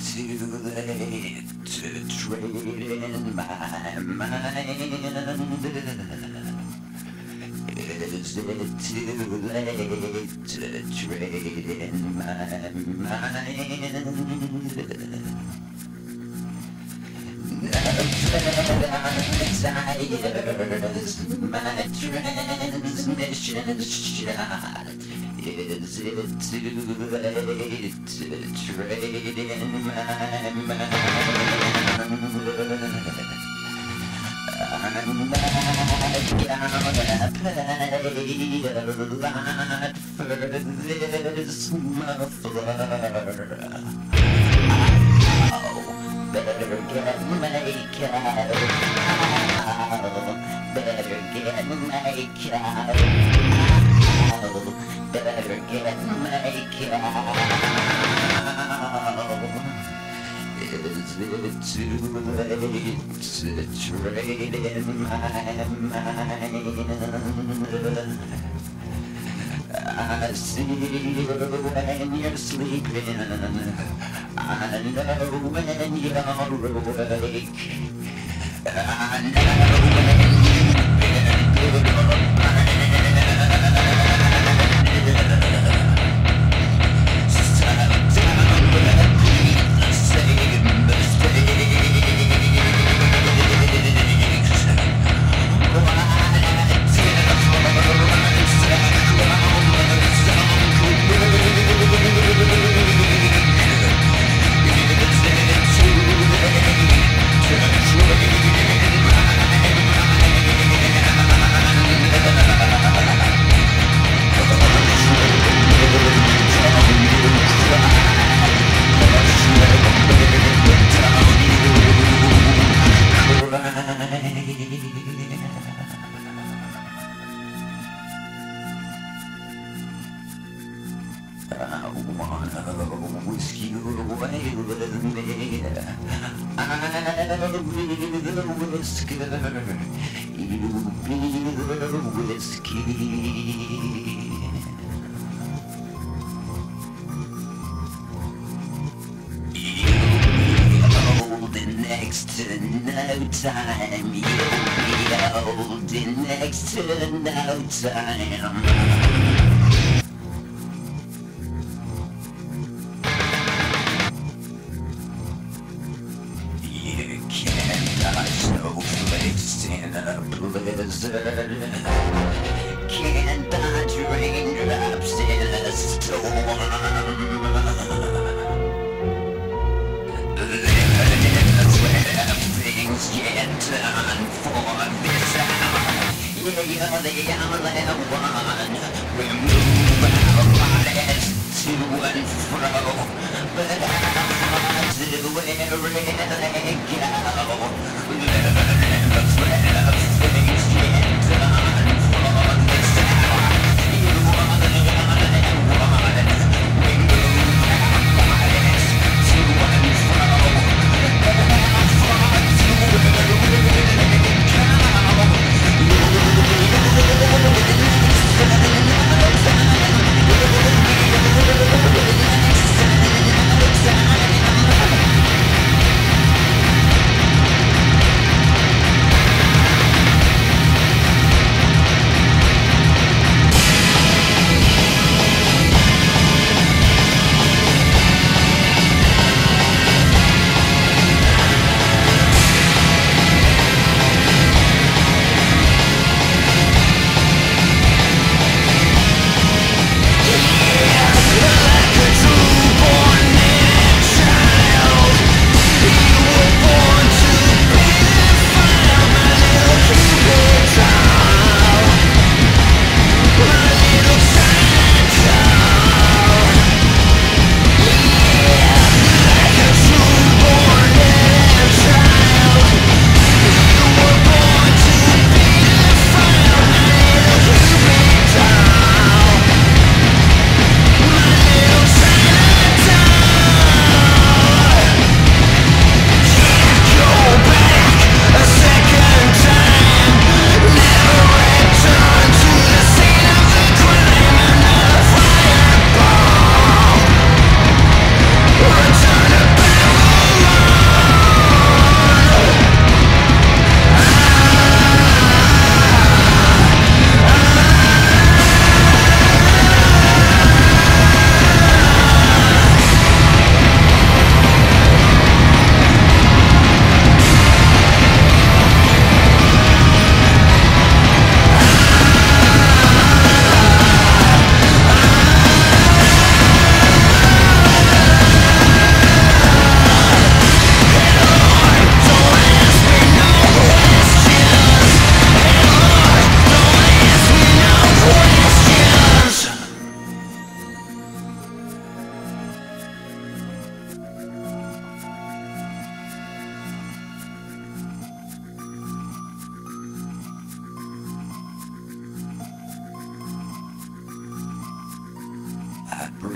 too late to trade in my mind? Is it too late to trade in my mind? Now that I'm tired as my transmission's shot, is it too late to trade in my mind? I'm not gonna pay a lot for this muffler. Oh, better get makeup. Oh, better get makeup. Oh, better get makeup. Is it too late to trade in my mind? I see you when you're sleeping. I know when you're awake. I know when you've been good or bad. I wanna whisk you away with me. I'll be the whisker, you be the whiskey. You'll be old in next to no time. You'll be old in next to no time. Snowflakes in a blizzard, can't dodge raindrops in a storm. Living in the sweat of things get done for this hour. Yeah, you're the only one. We move our bodies to and fro, but how far do we really go? Living in the sweat of things get done for this hour. You are the only one. We move our bodies to and fro, but how far do we really go?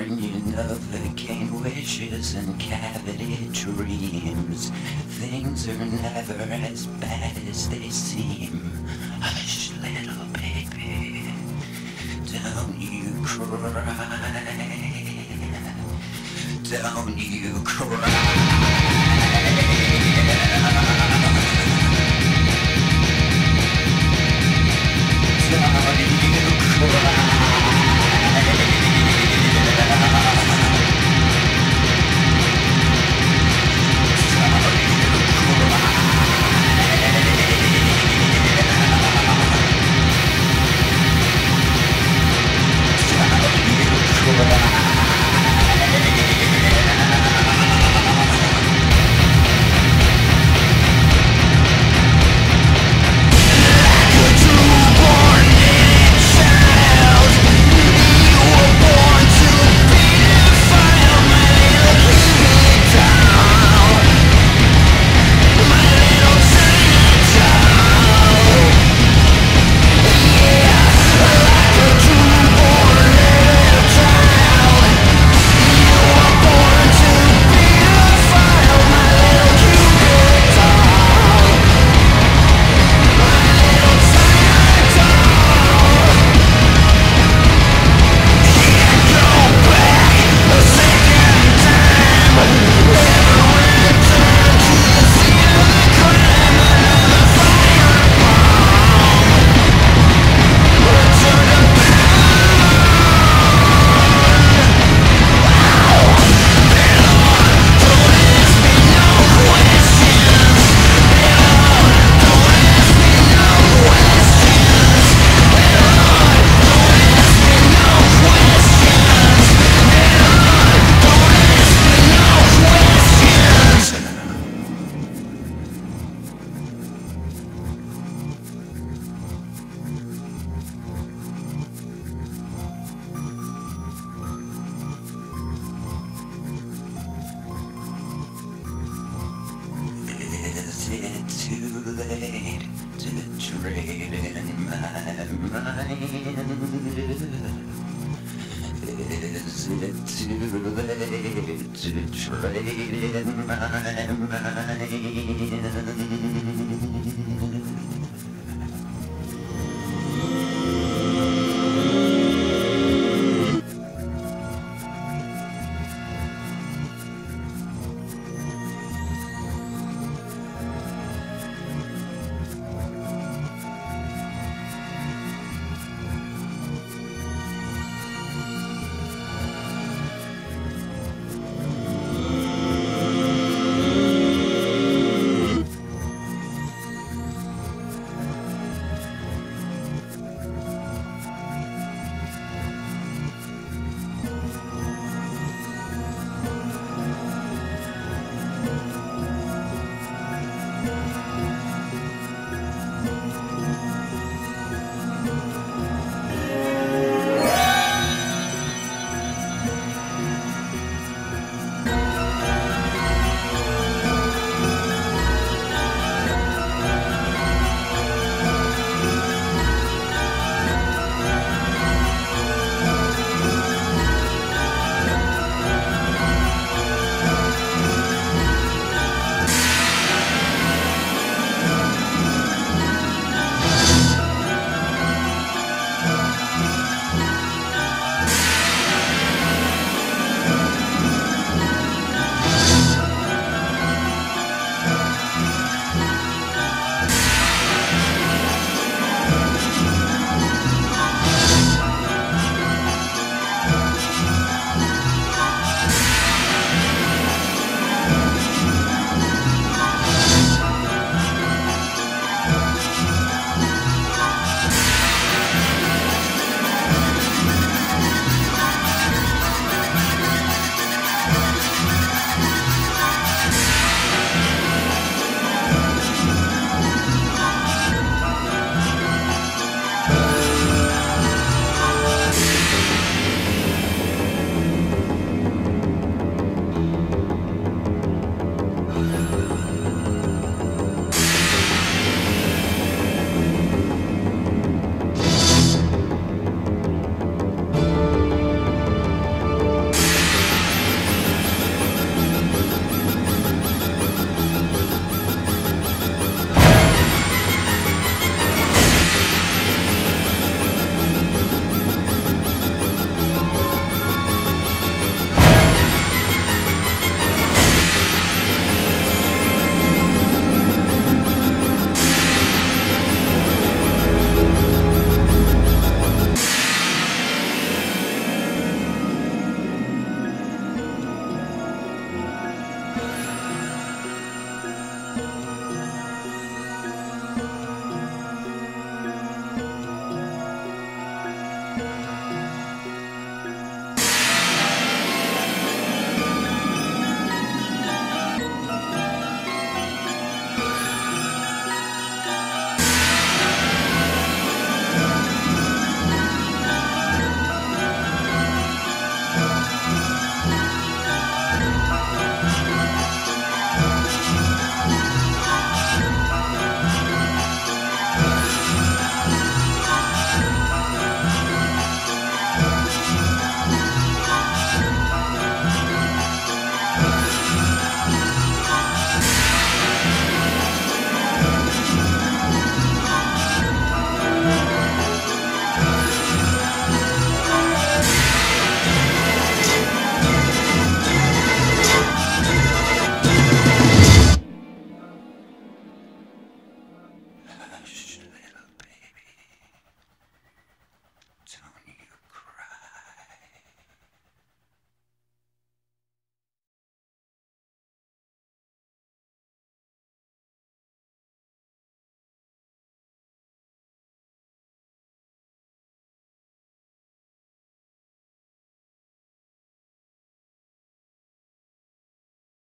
children, you Novocaine wishes and cavity dreams. Things are never as bad as they seem. Hush, little baby, don't you cry. Don't you cry. Is it too late to trade in my mind? Is it too late to trade in my mind?